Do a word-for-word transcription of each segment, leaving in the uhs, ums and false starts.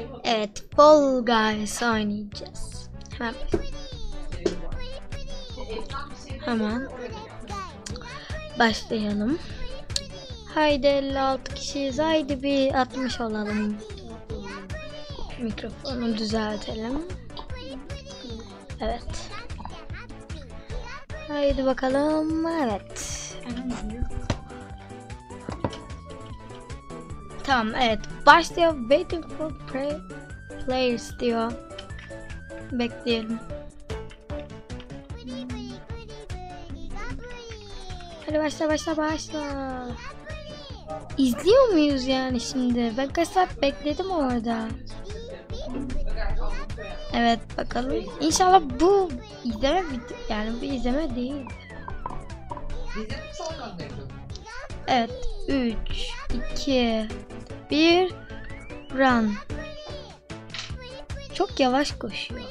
Evet, Fall Guys oynayacağız. Hemen. Hemen başlayalım. Haydi elli altı kişiyiz. Haydi bir altmış olalım. Mikrofonu düzeltelim. Evet. Haydi bakalım. Evet. Tamam, evet. Başlıyor. Waiting for players diyor. Bekleyelim. Hadi başla başla başla. İzliyor muyuz yani şimdi? Ben kaç saat bekledim orada. Evet, bakalım. İnşallah bu izleme yani bu izleme değil. Evet. üç iki bir run. Çok yavaş koşuyorlar.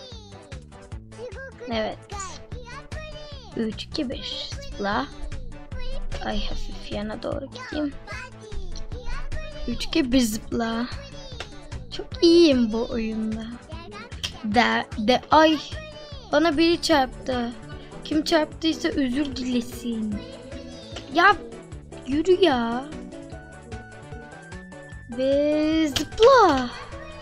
Evet. üç iki bir zıpla. Ay, hafif yana doğru gideyim. üç iki bir zıpla. Çok iyiyim bu oyunda. De, de ay bana biri çarptı. Kim çarptıysa özür dilesin. Ya yürü ya. Ve zıpla.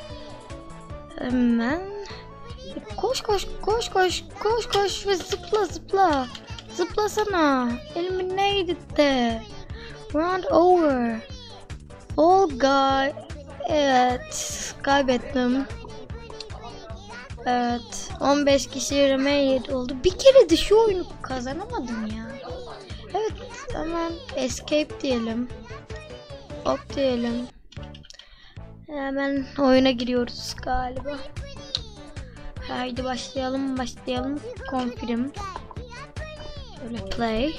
Hemen koş koş koş koş koş koş ve zıpla zıpla. Zıplasana. Elimin neydi de. Round over. All guy. Evet. Kaybettim. Evet. on beş kişi remain oldu. Bir kere de şu oyunu kazanamadım ya. Evet. Hemen escape diyelim. Hop diyelim. Hemen oyuna giriyoruz galiba. Haydi başlayalım başlayalım. Confirm. Şöyle play.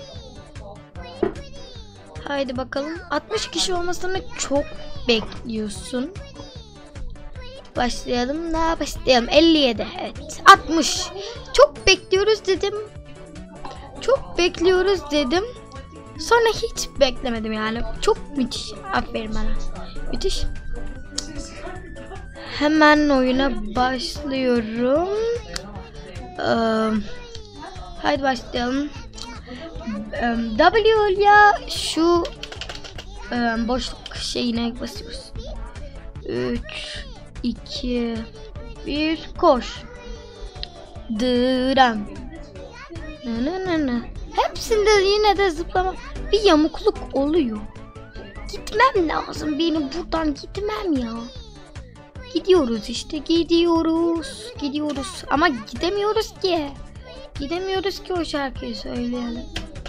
Haydi bakalım. altmış kişi olmasını çok bekliyorsun. Başlayalım. Daha başlayalım. elli yedi. Evet. altmış. Çok bekliyoruz dedim. Çok bekliyoruz dedim. Sonra hiç beklemedim yani. Çok müthiş. Aferin bana. Müthiş. Hemen oyuna başlıyorum. Ee, haydi başlayalım. W ya şu e, boşluk şeyine basıyoruz. üç iki bir koş. Dıran. Ne ne ne. Hepsinde yine de zıplama. Bir yamukluk oluyor. Gitmem lazım. Benim buradan gitmem ya. Gidiyoruz işte. Gidiyoruz. Gidiyoruz. Ama gidemiyoruz ki. Gidemiyoruz ki o şarkıyı söyleyelim.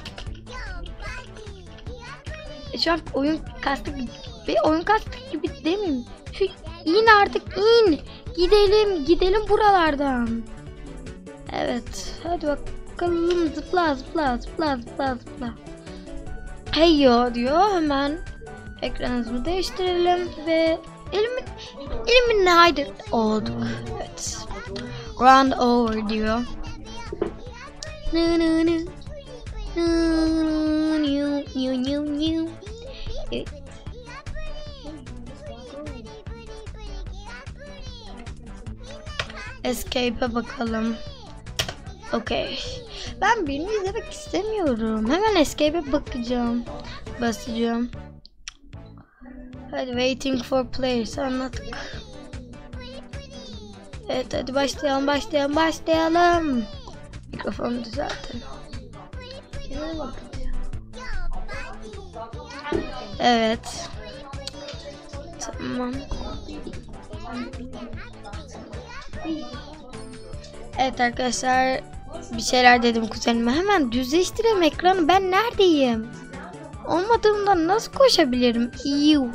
E şu an oyun kastık gibi. Oyun kastık gibi değil mi? Şu in artık in. Gidelim. Gidelim buralardan. Evet. Hadi bakalım. Zıpla zıpla zıpla zıpla zıpla. Hey yo diyor. Hemen ekranımızı değiştirelim ve elimin elimin haydi olduk. Evet. Round over diyor. Nı nı nı. Nı nı nı nı nı. Evet. Escape'e bakalım. Okay. Ben birini izlemek istemiyorum. Hemen escape'e bakacağım. Basacağım. Hadi waiting for players anlattık. Evet hadi başlayalım başlayalım başlayalım. Mikrofonu düzeltelim. Evet. Tamam. Evet arkadaşlar, bir şeyler dedim kuzenime. Hemen düzleştirelim ekranı. Ben neredeyim? Olmadığımdan nasıl koşabilirim? İyi.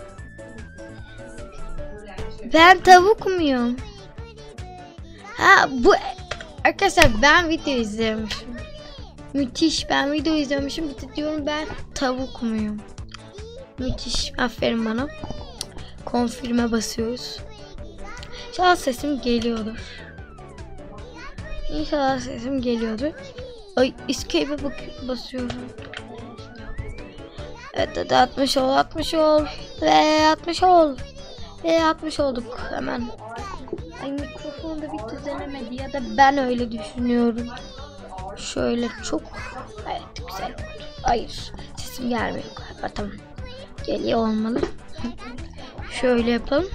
Ben tavuk muyum? Ha bu arkadaşlar, ben video izlemişim. Müthiş, ben video izlemişim. Bir de diyorum ben tavuk muyum? Müthiş. Aferin bana. Confirm'e basıyoruz. İnşallah sesim geliyordur. İnşallah sesim geliyordur. Ay, escape'e basıyorum. Evet hadi altmış ol, altmış ol ve altmış ol. Ve atmış olduk hemen. Ay, mikrofonu da bir düzelemedi ya da ben öyle düşünüyorum. Şöyle çok, evet güzel oldu. Hayır, sesim gelmiyor galiba. Tamam, geliyor olmalı. Şöyle yapalım.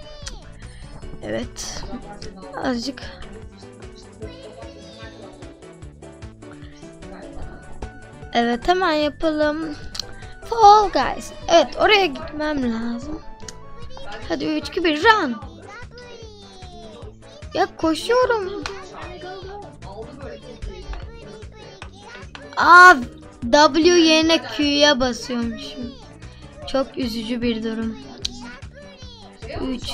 Evet, azıcık. Evet, hemen yapalım. Fall Guys. Evet, oraya gitmem lazım. Hadi üç iki bir run. Ya koşuyorum. Aa, W yerine Q'ya basıyormuşum. Çok üzücü bir durum. üç.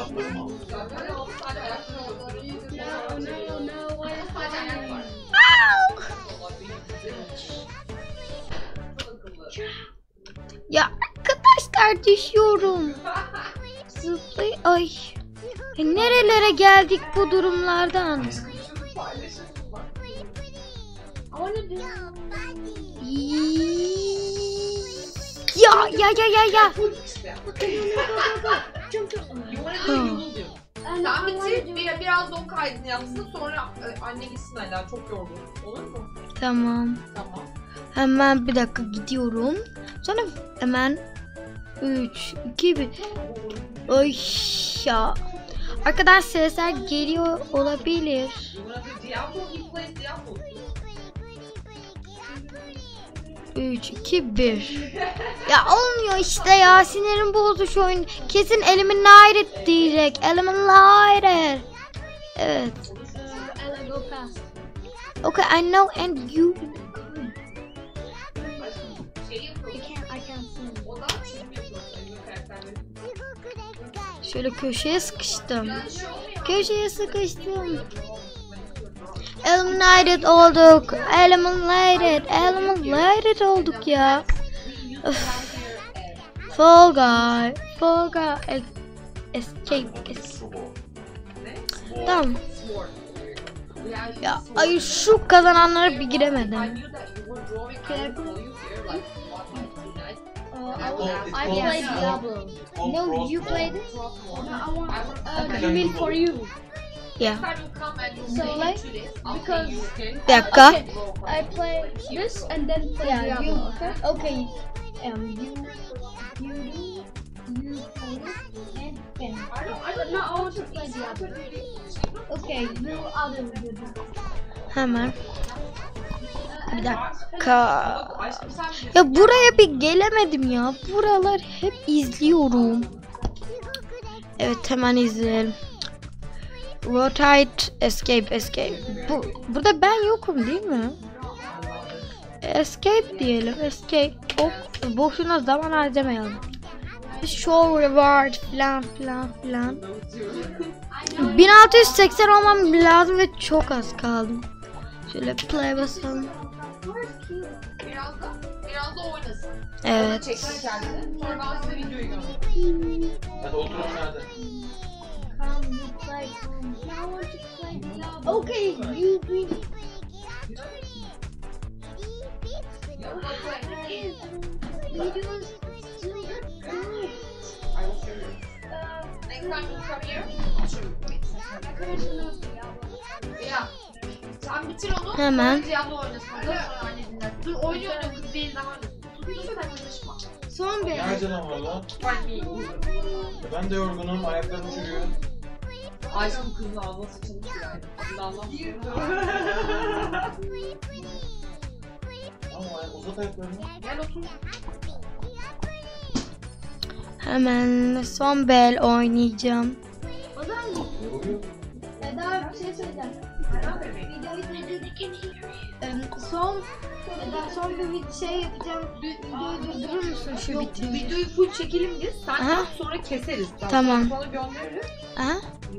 Ya arkadaşlar, düşüyorum. Zıplay. Ay. E, nerelere geldik bu durumlardan? Ya ya ya ya ya. Sen bitir, bir, biraz da o kaydını yapsın, sonra e, anne gitsin hala, çok yorgun. Olur mu? Tamam. Tamam. Hemen bir dakika gidiyorum. Sonra hemen üç iki bir. Ay ya. Arkadaş, sesler geliyor olabilir. üç iki bir. Ya olmuyor işte ya, sinirim bozdu şu oyun. Kesin eliminated diyecek. Eliminated. Evet. Okay, I know and you. Şöyle köşeye sıkıştım. Köşeye sıkıştım. Eliminated olduk. Eliminated. Eliminated olduk ya. Öf. Fall Guy. Fall Guy. Escape. Escape. Tamam. Ya ay, şu kazananlara bir giremedim. I played Diablo. No, you played it? Uh, you mean for you? Yeah. So like, because Bir dakika. okay, I play this and then play Yeah, Diablo. you- Okay. Okay. Um, you, you, you play it and then. I don't. I don't know. I want to play Diablo. Okay. You other you do. Hemen. Bir dakika. Ya buraya bir gelemedim ya. Buralar hep izliyorum. Evet, hemen izleyelim. Rotate, escape, escape. Bu, burada ben yokum değil mi? Escape diyelim, escape. Hop, boşuna zaman harcamayalım. Show reward falan filan filan. bin altı yüz seksen olmam lazım ve çok az kaldım. Şöyle play basalım. Biraz da, biraz da oynasın. Evet. Çeksin kendini. Sonra ben size videoyu göndereyim. Hadi oturun nerede? Come, you play. I want to play Diablo. Okay, you do. Videos still good. I will show you. Next time you come here, I'll show you. Ya, sen bitir onu. Hemen. sonra Diablo oynasın. Ondan sonra anne dinler. Dur, oynuyor oynuyor, kız değil daha oynasın. Dur, dur, karışma. Son bir. Ne canım var lan? Ben de yorgunum, ayaklarım çürüyor. Aşkım kızın ağzına sıçılmış bir yani. Kızın anlamıyor. Ama uzat ayaklarını. Gel otur. Hemen son bel oynayacağım. O zaman Yoruyor. Eda bir şey söyleyeceğim. Videoyu Em, son Eda son bir vid- şey yapacağım. Videoyu durdurur musun şu Yok, bitince? videoyu full çekelim biz. Sen Aha. yap, sonra keseriz. Tamam. Sana göndeririz. Aha.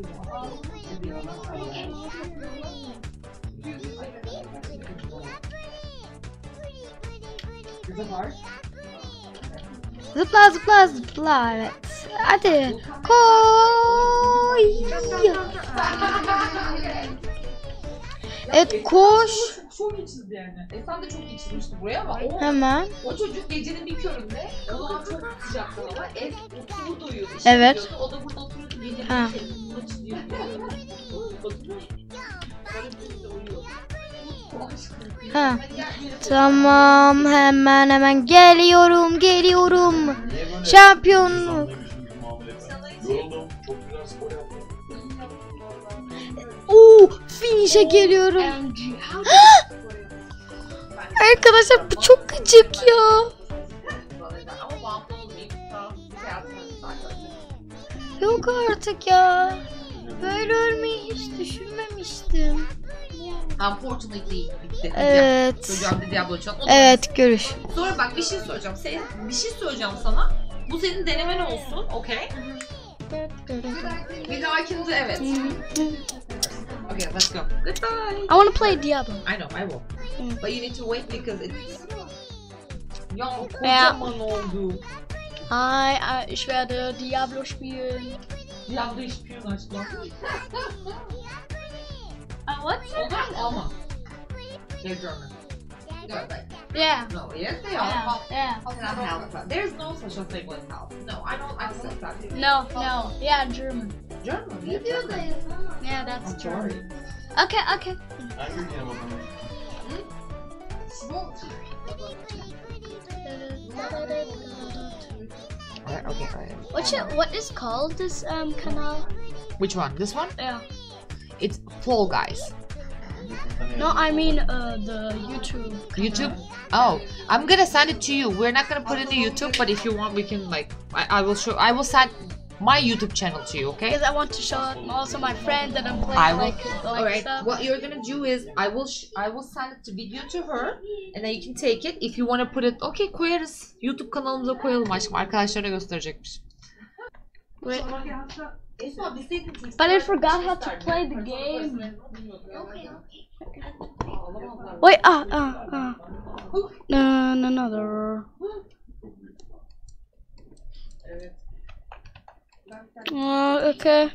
Zıpla zıpla zıpla, evet. Hadi koy. Evet koş. Çok, çok iyi çizdi yani. Esen de çok iyi çizmişti buraya ama o, Hemen. o çocuk gecenin bir köründe o zaman çok sıcaktı hava. Ev oturumu duyuyordu. işe Evet. gidiyordu. O da burada oturuyordu. Gecenin Ha. bir köründe bunu çiziyor. Ha. Tamam hemen hemen geliyorum geliyorum. Niye böyle Şampiyonluk. insanlıymışım gibi muamele yapıyorsun? Yoruldum. Çok güzel spor yaptım. Oo, finish'e geliyorum. Arkadaşlar bu çok gıcık ya. Ama bağımlı olmayayım. Daha hayatımda sadece. Yok artık ya. Böyle ölmeyi hiç düşünmemiştim. Unfortunately bitti. Evet. Çocuğum bir Diablo çal. Evet görüş. Sonra bak bir şey söyleyeceğim. Sen, bir şey söyleyeceğim sana. Bu senin denemen olsun, okey? Bir dahakinde evet. Okay, let's go. Goodbye. I want to play Diablo. I know, I will. Hmm. But you need to wait because it's... Ya Ja. kocaman oldu. Hi, äh, ich werde Diablo spielen. Diablo istiyorsun aşkım. Uh, what? Olur mu? Alma. They're German. No, like, Yeah. no, yes they are. Yeah. Yeah. How can I help that? There's no such a thing as help. No, I don't accept that. No, no. Yeah, German. German? Yeah, German. Videodayız ama. Yeah, I'm that's sorry. German. Okay, okay. Hangi ülkeye bakalım? Alright, okay, alright. What should, what is called this um canal? Which one? This one? Yeah. It's Fall Guys. No, I mean uh the YouTube. canal. YouTube? Oh, I'm gonna send it to you. We're not gonna put it in YouTube, but if you want, we can like. I, I will show. I will send my YouTube channel to you. Okay? Because I want to show also my friend that I'm playing I will. like like Alright. stuff. What you're gonna do is I will sh- I will send it to video to her, and then you can take it. If you wanna put it, okay, koyarız. YouTube kanalımıza koyalım aşkım. Arkadaşlarına gösterecekmiş. Wait. Esma bilseydin çocuk- But I forgot how to play the game. Wait, ah, ah, ah. No, no, another. Uh, okay.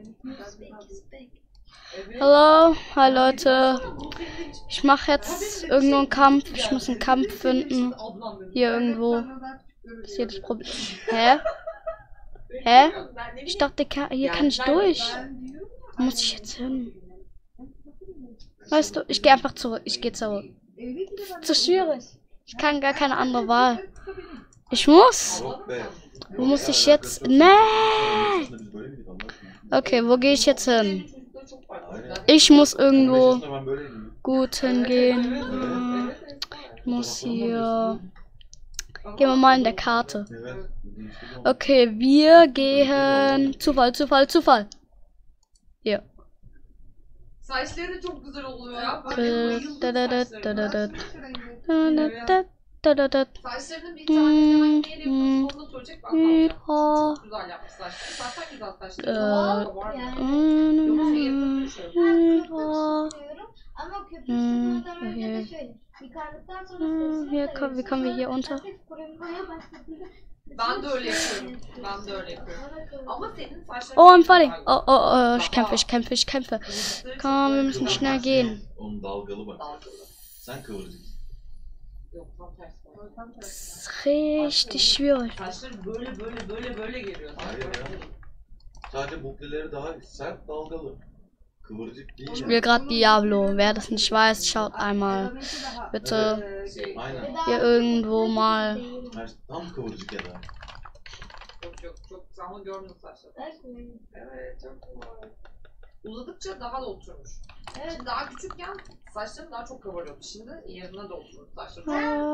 Hallo, hi Leute. Ich mache jetzt irgendwo einen Kampf. Ich muss einen Kampf finden. Hier irgendwo. Ist hier das Problem? Hä? Hä? Ich dachte, kann, hier kann ich durch. Wo muss ich jetzt hin? Weißt du, ich gehe einfach zurück. Ich gehe zurück. Zu schwierig. Ich kann gar keine andere Wahl. Ich muss. Yok be. Wo muss ich jetzt? Nee. Aslında biz böyle miydik Allah aşkına? Okay, wo gehe ich jetzt hin? Ich muss irgendwo Beş yaşında ben böyleydim. gut hingehen. Hm, Ich muss hier. Gehen wir mal in der Karte. Evet. değişti bu. Okay, wir gehen. Zufall, Zufall, Zufall. Hier. Saçları çok güzel oluyor ya. Dö, Böyle dö, bayıldım dö, dö, dö, saçlarına. dö, dö. Dö, dö, dö, dö, dö, dö. Saçlarının bir tanesini hangi yere yapıyorsun onu da söyleyecek ben kalacağım. Ha. Çok güzel yapmış saçları. Zaten güzel saçları. Ee, Var var mı? Yani Yoksa yapılmış şey. ben köpüğü Ja. sıkıyorum ama köpüğü Hmm, sıkmadan önce de okay. şöyle yıkandıktan sonra Hmm, saçını hier, da komm, wie kommen wir hier unter? hafif kurumaya başladığında Ben de öyle yapıyorum. Ben de öyle yapıyorum. Ama senin saçların... Oh, I'm falling. Oh, oh, oh, ich kämpfe, ich kämpfe, ich kämpfe. Komm, wir müssen schnell gehen. Onun dalgalı bak. Sen kıvıracaksın. Yok tam tersi. Tam tersi. Das ist richtig schwierig. Saçları böyle böyle böyle böyle geliyor. Hayır ya. Sadece bukleleri daha sert dalgalı. Kıvırcık değil Ich yani. spiele gerade Diablo. Wer das nicht weiß, schaut einmal bitte Ee, şey, Aynen. hier irgendwo mal. Her- Tam kıvırcık ya da. Çok yok çok ama görmüyorum saçları. Evet çok güzel. Uzadıkça daha da oturmuş. Şimdi daha küçükken saçlarım daha çok kabarıyordu. Şimdi yerine de oturdu saçlarım.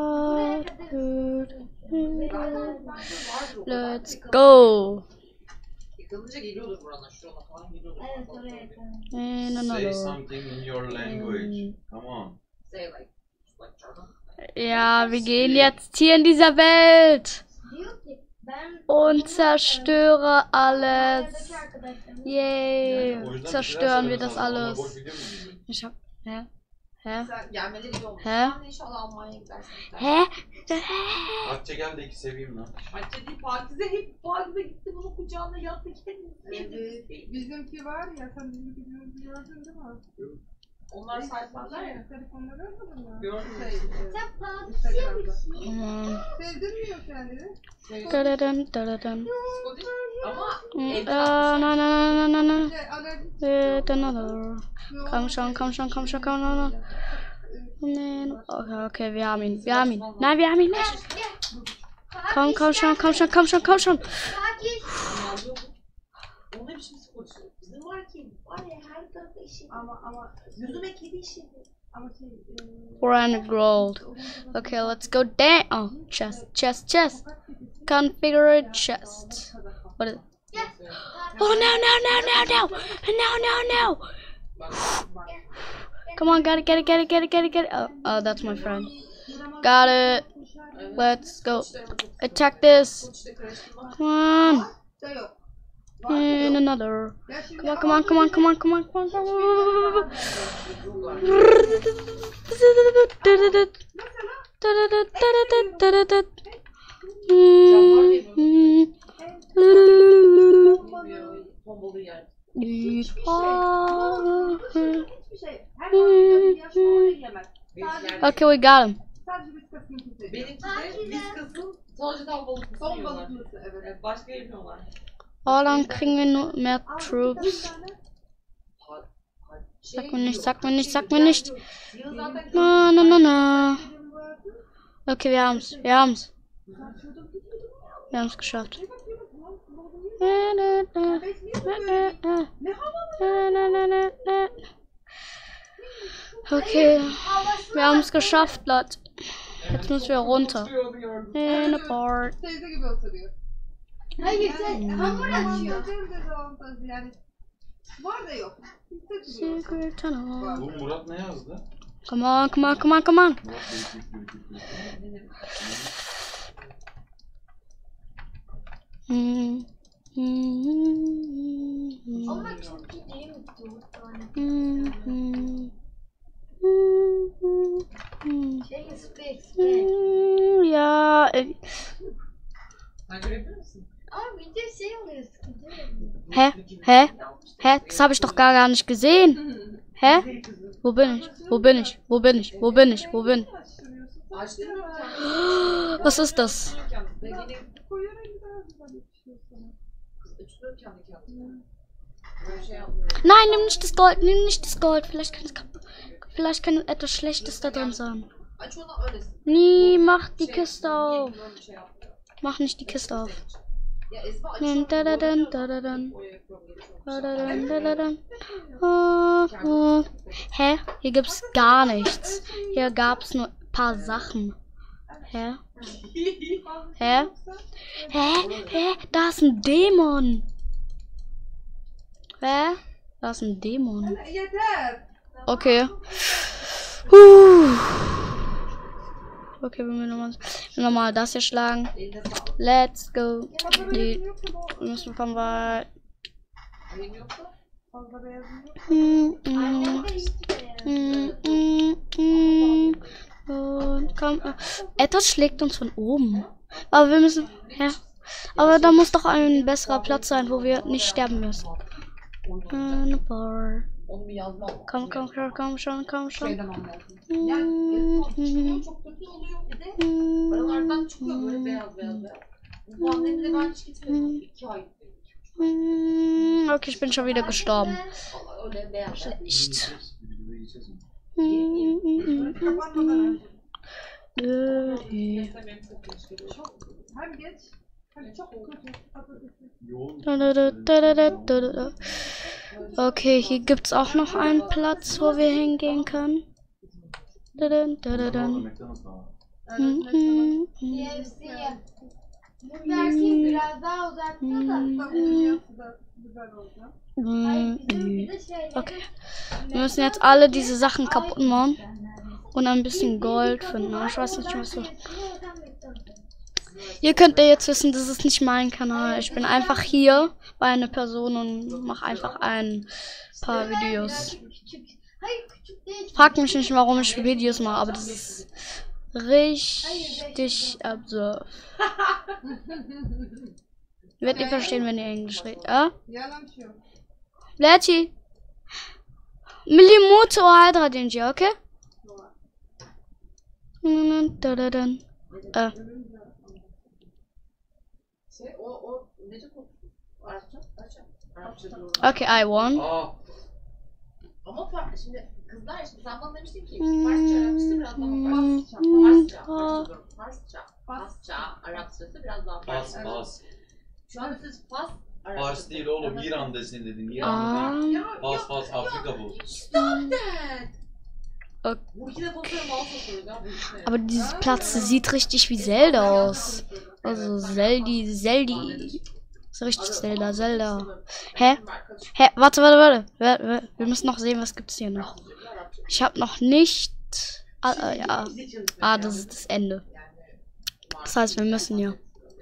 Zaten bence vardır o kadar. Let's go. Yıkanınca geliyordur burana. Şurana falan geliyordur. Evet oraya yakın. In Say another. something in your language. Come on. Say like, like German. Ja, wir gehen jetzt hier in dieser Welt Diyor ki ben und zerstöre alles. Buradaki arkadaşlarım Yay. Yani o yüzden Zerstören bir wir şeyler das söylemesi lazım. alles. Onlar boş video mu izliyor? Ich hab. Hä? Hä? Sen gelmeleri iyi olmuş. He? Sen de inşallah Almanya'ya gidersin. Hä? Hatice gel de iki seveyim lan. Hatice değil, Pakize hep Pakize gitti bunun kucağına yattı kendisi. Evet. Bizimki var ya sen bizimki gördün değil mi? Onlar sayfalar ya. Telefonda görmedin mi? Gördüm. Sen padişah yapmışsın. Aman. Sevdirmiyor kendini. Daradan, daradan. Scottish ama Mm, evde ah, na na na na na. Şey, alerji With another. çıkıyor. Komm schon, komm schon, komm schon, komm schon. Nein. Okay, okay, wir haben ihn. Wir haben ihn. Nein, wir haben ihn nicht. Komm, komm schon, komm schon, komm schon, komm schon. Padişah. o ne biçim Scottish? Bizim var ki var ya her tarafta işi. Ama ama Yüzüme kedi işi. ama şey. e, Run gold. Okay, let's go down. Oh, chest, chest, chest. Configure chest. What is it? Oh, no, no, no, no, no. No, no, no. Come on, get it, get it, get it, get it, get it, get it. Oh, oh, that's my friend. Got it. Let's go. Attack this. Scottish'te karıştırma. Come on. Da yok. And another. Ya şimdi Come on, come on, come on, come on, come on, come on, come on. Tombolu yer. hiçbir şey. Her zaman yaşlı onu yemez. Benimkiler- Okay, we got him. Sadece biz kasıntı seviyor. Benimki de viskasın sadece tam balık mısın Son yiyorlar. balıklısı evet. Evet, başka yemiyorlar. Oh, dann kriegen wir nur mehr Al, Troops. bir tane. Şey Sag mir nicht, yok, sag mir nicht, şey sag mir yok, nicht. yok. Siyah zaten Na, na, na, na. Benim vardı. Okay, wir haben's. Wir haben's. Ben şurada gidiyordum ya. Wir haben's geschafft. Bir bakıyorum, ulan, balığı yiyor. Na, na, na. Beş niye Na, böyle? na, na. Ne havalı. Na, na, na, na. Okay, wir haben es geschafft, Leute. Jetzt müssen wir runter. In a port. Teyze gibi oturuyor. Hayır sen hamur açıyor. Avantajı dezavantajı yani. Var da yok. Hissetmiyor. Secret tunnel. Bu Murat ne yazdı? Come on, come on, come on, come on. Murat değişik bir küfür. Hmm. Hmm. Ama çünkü değil mi? Dört tane. Hmm. Hmm. Hmm. Hmm. Şey spek spek. Hmm. Ja, äh, Sen görebilir misin? Ama video şey oluyor sıkıntı. hä? Hä? Hä? Das habe ich doch gar, gar nicht gesehen. Hä? Wo bin ich? Wo bin ich? Wo bin ich? Wo bin ich? Wo bin ich? Açtın mı bir tane? Was ist das? Ve yine Koyuyor elini daha güzel yapışıyor sana. üçlü kendi kendine. Böyle şey yapmıyor. Nein, nimm nicht das Gold, nimm nicht das Gold. Vielleicht kann es kaputt. Vielleicht kann etwas Schlechtes da drin sein. Aç onu öylesin. Nie, mach die Şey, Kiste niye auf. böyle şey yapmıyor? Mach nicht die Kiste auf. Ya Esma Dun, açıyor. da, da, dun, da, da, dun. O yapıyor, Da, da, yapıyor. dun, da, da, dun. Oh, oh. Hä? Hier gibt's gar nichts. Hier gab's nur ein paar Sachen. Hä? Hä? Hä? Hä? Da ist ein Dämon. Hä? Da ist ein Dämon. Yeter. Okay. Huh. Okay, wenn wir nochmal noch mal das hier schlagen. Eline sağlık. Let's go. Fazla Die beyazın yok mu? müssen von weit. Elin yoksa? Fazla beyazın yok. Mm, mm, Annem de hiç beğenmez. mm, mm, mm. Und komm. äh, Etwas schlägt uns von oben. Aber wir müssen. Ja. Aber da muss doch ein besserer Platz sein, wo wir nicht sterben müssen. Eine Bar. Onu bir yazmam. Komm, komm, komm, komm schon, komm schon. Şeyden anlattım. Yani Esma çıkıyor çok kötü oluyor bir de. Aralardan çıkıyor böyle beyaz beyaz beyaz. Bu annemle ben hiç gitmedim. İki ay gitmedim. Mm, Okay, ich bin schon wieder gestorben. Vallahi öyle beyaz. Schlecht. Videoda yiyeceğiz mi? Mm, mm, mm, Kapanmadan önce. Dirty. Mesela benim çok geç geliyor. Hem geç hem çok kötü. Patatesi. Yoğun. Da, da, da, da, da, da, da. Okay, hier gibt's auch noch einen Platz, wo wir hingehen können. Da, da, da, da, da. McDonald's da var. Mm, mm, mm. K F C'ye. Bu versin biraz daha uzakta da. Tavuğun yapısı da güzel oldu. Hayır Mm, bizim mm. bir de şeyleri. Okay. Wir müssen jetzt alle diese Sachen kaputt machen und ein bisschen Gold finden. Aber ich weiß nicht, was so. Ihr könnt ja jetzt wissen, das ist nicht mein Kanal. Ich bin einfach hier bei einer Person und mache einfach ein paar Videos. Küçük. Hayır küçük değil. Fragt mich nicht, warum ich Videos mache, aber das ist richtig absurd. Werdet ihr verstehen, wenn ihr Englisch redet, ja? Yalan şey yok. Letty! Millimoto Hydra deyince, okey? Dadadan. Ee, Şey, o, o nece kokusu? Arapça? Arapça. Arapça doğru. okay, I won. Aa, Ama fa- şimdi kızlar işte sen bana demiştin ki Farsça, Arapçası biraz daha Farsça. Farsça, Farsça, doğru. Farsça, Farsça, Arapçası biraz daha pas Farsça. pas. Şu an siz Fas Arapçası. Fars değil oğlum, İran desin dedin. Aa. İran değil. Ya, Pas pas, Afrika bu. stop that! Ok. Burkina Faso'ya mal sokuyoruz ya. bu işe. Aber dieses Platz sieht richtig wie Zelda aus. Also Zeldi, Zeldi. So richtig Zelda, Zelda. Hä? Hä? Warte, warte, warte. Wir, wir, wir müssen noch sehen, was gibt es hier noch. Ich habe noch nicht... Ah, äh, ja. Ah, das ist das Ende. Das heißt, wir müssen ja.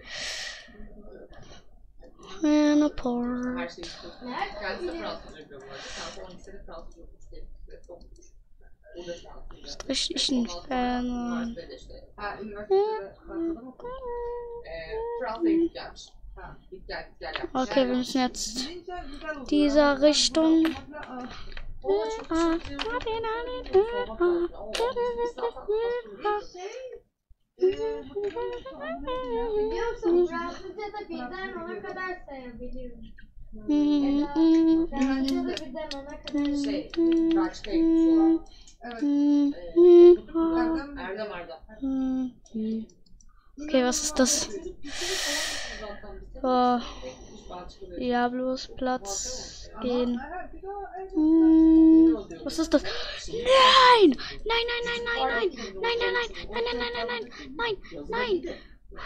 Manapur. Her şeyi istiyorsun. Kendisi de Fransızca biliyor bu arada. Kendisi on lisede Fransızca okumuş diye bir şey okumuş. O da Fransızca. Richtig ein Fan. Üniversitede işte. Ha, üniversitede Fransa'da mı? Eee Fransa'ya gidip gelmiş. Ha, git gel git gel yapmış. Okay, wir müssen jetzt Gidince güzel oluyor. dieser Richtung. Aa, Ona çok Ah. teşekkür ederim. Sormak lazım. O, biz zaten Fransızca Ee, hatırlamıyorum şu an. Biliyor musun? Fransızca'da birden ona kadar sayabiliyorum. Hmm, Ya da hmm, Fransızca'da birden ona kadar şey, Belçika'ya gitmiş olan. Evet. hmm, Eee, hmm, Erdem Erdem Erdem. hmm, hmm. Okay, was ist das? Oh, Diablos Platz gehen. Ha, bir daha Erdem. Hm, was ist das? Nein! Nein, nein, nein, nein, nein! Nein, nein, nein, nein, nein, nein, nein, nein, nein, nein!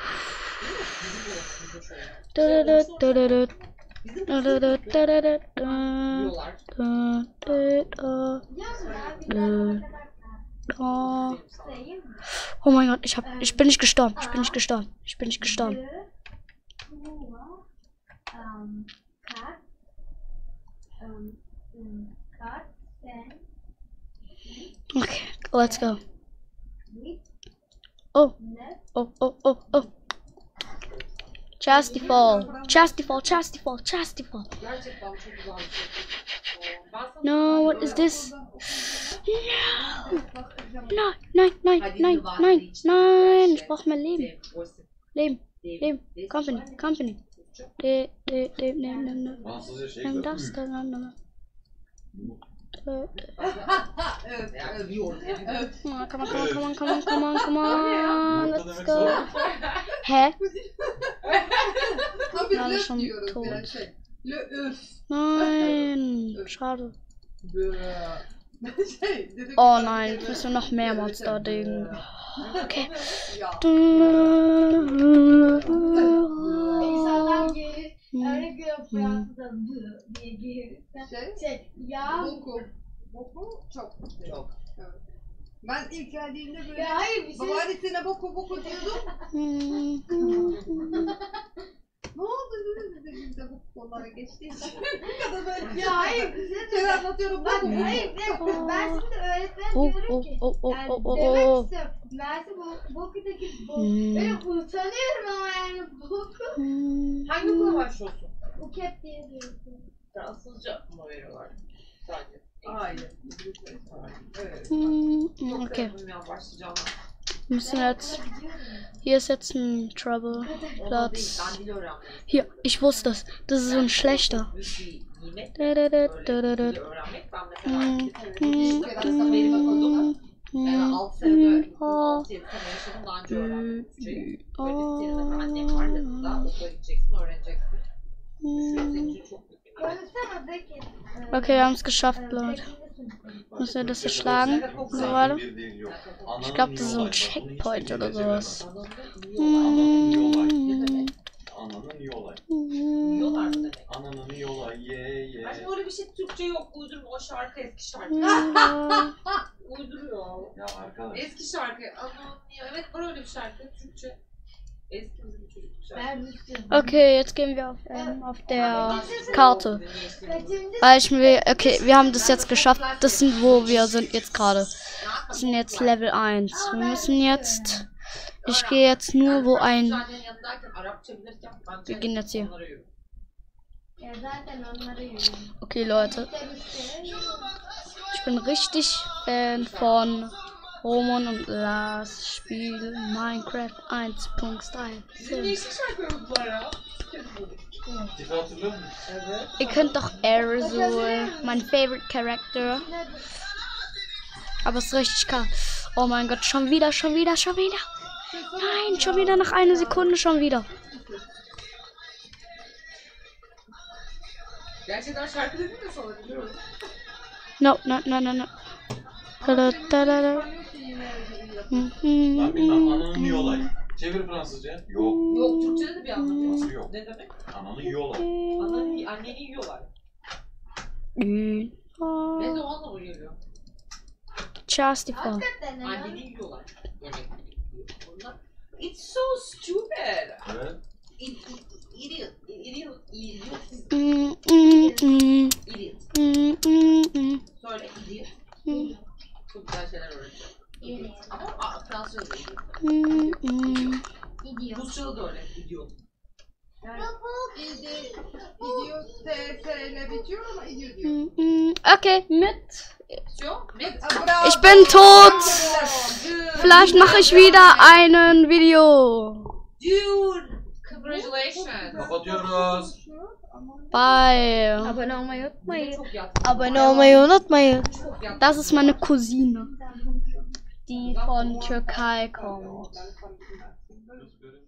Da, da, da, da, da. Da, da, da, da, da, da, da. Diyorlar. Da, da, da, Biliyor musun? Ben birden ona kadar da. sayayım mı? Oh mein Gott, ich hab, ich bin nicht gestorben, ich bin nicht gestorben, ich bin nicht gestorben. Kuva, ähm, Kat, ähm, ähm, Kat, Sen, Okay, let's go. Mit, Oh, Ne, oh, oh, oh, oh. Chastity fall, chastity fall, chastity fall, chastity fall. Gerçekten çok güzel bir şey. Ben sana- No, what is this? No, nein, nein, nein, nein, nein, ich brauch mein Leben. Leben, Leben, Company, Company. De, de, de, ne, ne, ne. Fransızca şey Nimm gördün das, mü? da, ne, ne. Äh, Evet. Ya, övüyorum. Evet. oh, come on, come on, come on, come on, come on, come on, Nokta let's demek go. zor. Hä? Ha, biz Ja, löf schon diyoruz tot. yani şey. Lö öf. Nein, schade. Bö. Şey, dedik Oh ki- nein, ich muss nur noch mehrmals da Ding. Okay. Ya. İnsanlar gelir, öyle gülüyor Fransızca dı diye gelirse. Şey, Şey, ya, boku. Boku çok. Çok. Evet. Ben ilk geldiğimde böyle ya hayır bir şey. babaannesine boku boku diyordum. Ne oldu dedi dedi biz de bu konulara geçtiği için. Kadın böyle Ya hayır bir şey şey söyleyeceğim. anlatıyorum. Bak boku. hayır bir dakika. Ben şimdi öğretmen Oh, diyorum oh, ki. oh, oh, Yani oh, oh, demek oh. istiyorum. Mersi bu Boku'daki bu. Hmm. Böyle utanıyorum ama yani Boku. Hmm. Hangi okula başlıyorsun? Buket diye diyorsun. Fransızca mı veriyorlar? Sadece. Hayır. Evet. Hmm, Çok okay. sevdim ya başlayacağım. Wir müssen jetzt. Hier ist jetzt ein Trouble Ona değil, Platz. ben dil öğrenmeyi. Hier, ich wusste das. Das ist so ein schlechter. Büyük bir nimet. Da, da, da, Böyle da, da, dili da. öğrenmek. Ben Hmm, mesela hmm, küçük ya da mesela benim okudum. hmm, Yani altı senede, altı yedi sene yaşadım daha önce öğrendim Türkçeyi. Böyle senin mesela annen var yanında, okula gideceksin, öğreneceksin. Düşünüyorum senin için çok büyük bir nimet. Konuşsana Zeki. Okay, wir haben es geschafft, Leute. Sekizinci sınıfta. Müssen wir das erschlagen? So weiter. Bir değil yok. Ich glaube, das ist so ein Checkpoint oder sowas. Ananın iyi olay. Ne demek? Ananın iyi olay. Yiyorlar mı demek? Ananın iyi olay. Ye ye. Ben şimdi öyle bir şey Türkçe yok, uydurma. O şarkı eski şarkı. Uyduruyor. Ya arkadaş. Eski şarkı. Ananın iyi. Evet var öyle bir şarkı. Türkçe. Eski bizim çocukluk şarkı. Ben Müslüman. Okay, jetzt gehen wir auf, ähm, auf der Karte. Kaçıncı Weil ich mir. Okay, wir haben das jetzt geschafft. Das sind, wo wir sind jetzt gerade. Das sind jetzt Level eins. Wir müssen jetzt. Ich gehe jetzt nur, wo ein. Wir gehen jetzt hier. Ya zaten onları yürüyorum. Okay, Leute. İster ister yürüyorum. ich bin richtig Fan von Roman und Lars Spiel Minecraft eins Punkt Bizim eins. değişik şarkılarımız var ya. Tipi hatırlıyor musun? Evet. Ihr könnt doch Aerosol, mein favorite character. Aber es ist richtig klar. Oh mein Gott, schon wieder, schon wieder, schon wieder. Nein, schon wieder nach einer Sekunde schon wieder. Gerçekten şarkı dedin mi sana biliyorum. No, no, no, no, no. Da, da, da, da, da. Ben bilmem. Ananı yiyorlar. Çevir Fransızca. Yok. Yok Türkçe'de de bir anlamı yok. Nasıl yok? Ne demek? Ananı yiyorlar. Anneanne, anneni yiyorlar. Ne de o anlamı geliyor. Chastify. Anneni yiyorlar. Yemek. Bunlar. It's so stupid. Evet. It, it, idiot. Idiot. Idiot. Mm, mm, mm, Idiot. mm, mm, mm. Söyle idiot. Mm. Çok güzel şeyler öğreteceğim. Ama aa, Fransızca da idiot. Mm, mm. Rusça'da da öyle idiot. İdiyor. T S ile bitiyor ama idiyor diyor. Mm, mm. Okay, mit. So, mit. Bravo. Ich bin tot. Good. Vielleicht mache ich wieder einen Video. Dude. Congratulations. Kapatıyoruz. Bye. Abone olmayı Yine unutmayın. çok yattım. Abone olmayı unutmayın. Çok yattım. Das ist meine Cousine, die von Türkei kommt. Göz göre.